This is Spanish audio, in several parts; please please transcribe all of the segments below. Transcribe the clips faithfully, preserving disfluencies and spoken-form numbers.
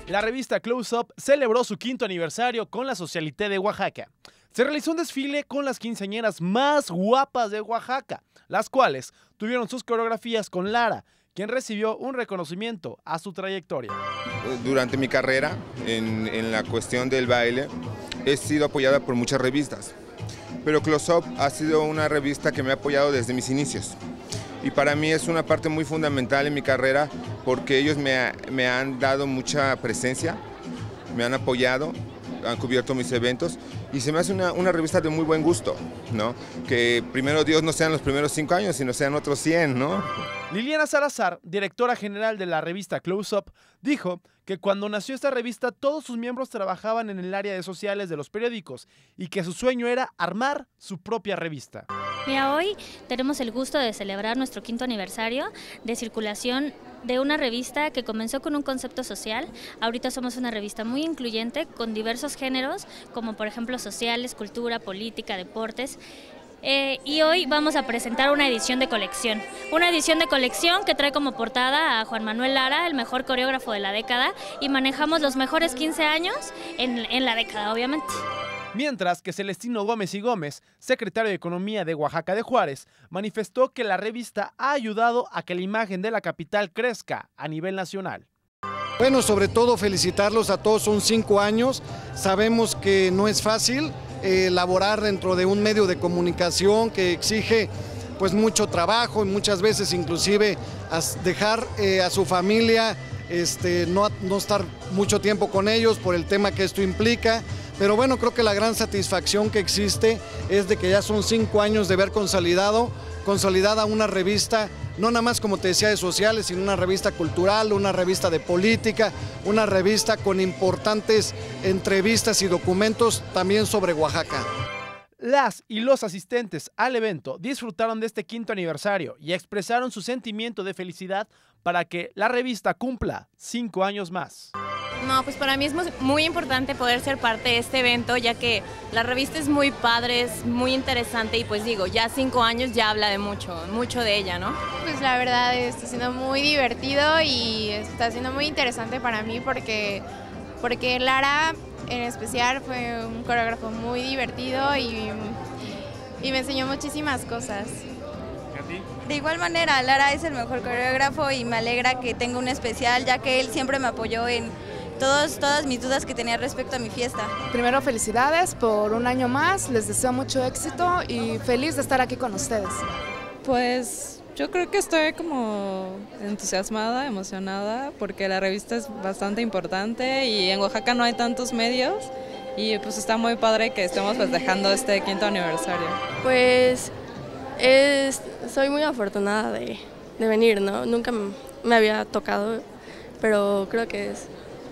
La revista Close Up celebró su quinto aniversario con la Socialité de Oaxaca. Se realizó un desfile con las quinceañeras más guapas de Oaxaca, las cuales tuvieron sus coreografías con Lara, quien recibió un reconocimiento a su trayectoria. Durante mi carrera, en, en la cuestión del baile, he sido apoyada por muchas revistas, pero Close Up ha sido una revista que me ha apoyado desde mis inicios. Y para mí es una parte muy fundamental en mi carrera porque ellos me, me han dado mucha presencia, me han apoyado, han cubierto mis eventos y se me hace una, una revista de muy buen gusto, ¿no? Que primero Dios no sean los primeros cinco años, sino sean otros cien, ¿no? Liliana Salazar, directora general de la revista Close Up, dijo que cuando nació esta revista todos sus miembros trabajaban en el área de sociales de los periódicos y que su sueño era armar su propia revista. Mira, hoy tenemos el gusto de celebrar nuestro quinto aniversario de circulación de una revista que comenzó con un concepto social. Ahorita somos una revista muy incluyente con diversos géneros, como por ejemplo sociales, cultura, política, deportes. Eh, y hoy vamos a presentar una edición de colección. Una edición de colección que trae como portada a Juan Manuel Lara, el mejor coreógrafo de la década, y manejamos los mejores quince años en, en la década, obviamente. Mientras que Celestino Gómez y Gómez, secretario de Economía de Oaxaca de Juárez, manifestó que la revista ha ayudado a que la imagen de la capital crezca a nivel nacional. Bueno, sobre todo felicitarlos a todos, son cinco años, sabemos que no es fácil eh, laborar dentro de un medio de comunicación que exige pues mucho trabajo y muchas veces inclusive as, dejar eh, a su familia, este, no, no estar mucho tiempo con ellos por el tema que esto implica. Pero bueno, creo que la gran satisfacción que existe es de que ya son cinco años de ver consolidado, consolidada una revista, no nada más como te decía de sociales, sino una revista cultural, una revista de política, una revista con importantes entrevistas y documentos también sobre Oaxaca. Las y los asistentes al evento disfrutaron de este quinto aniversario y expresaron su sentimiento de felicidad para que la revista cumpla cinco años más. No, pues para mí es muy importante poder ser parte de este evento, ya que la revista es muy padre, es muy interesante y pues digo, ya cinco años ya habla de mucho, mucho de ella, ¿no? Pues la verdad está siendo muy divertido y está siendo muy interesante para mí porque, porque Lara en especial fue un coreógrafo muy divertido y, y me enseñó muchísimas cosas. De igual manera, Lara es el mejor coreógrafo y me alegra que tenga un especial, ya que él siempre me apoyó en todos, todas mis dudas que tenía respecto a mi fiesta. Primero, felicidades por un año más, les deseo mucho éxito y feliz de estar aquí con ustedes. Pues yo creo que estoy como entusiasmada, emocionada, porque la revista es bastante importante y en Oaxaca no hay tantos medios y pues está muy padre que estemos festejando este quinto aniversario. Pues es, soy muy afortunada de, de venir, ¿no? Nunca me había tocado, pero creo que es,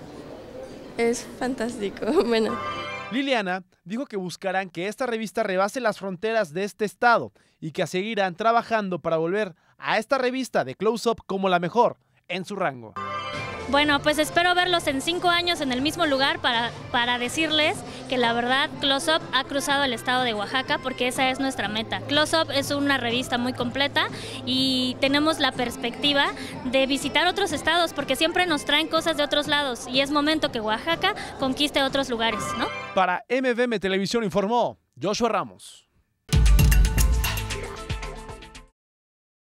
es fantástico. Bueno. Liliana dijo que buscarán que esta revista rebase las fronteras de este estado y que seguirán trabajando para volver a esta revista de Close Up como la mejor en su rango. Bueno, pues espero verlos en cinco años en el mismo lugar para, para decirles que la verdad Close Up ha cruzado el estado de Oaxaca porque esa es nuestra meta. Close Up es una revista muy completa y tenemos la perspectiva de visitar otros estados porque siempre nos traen cosas de otros lados y es momento que Oaxaca conquiste otros lugares, ¿no? Para M V M Televisión informó Joshua Ramos.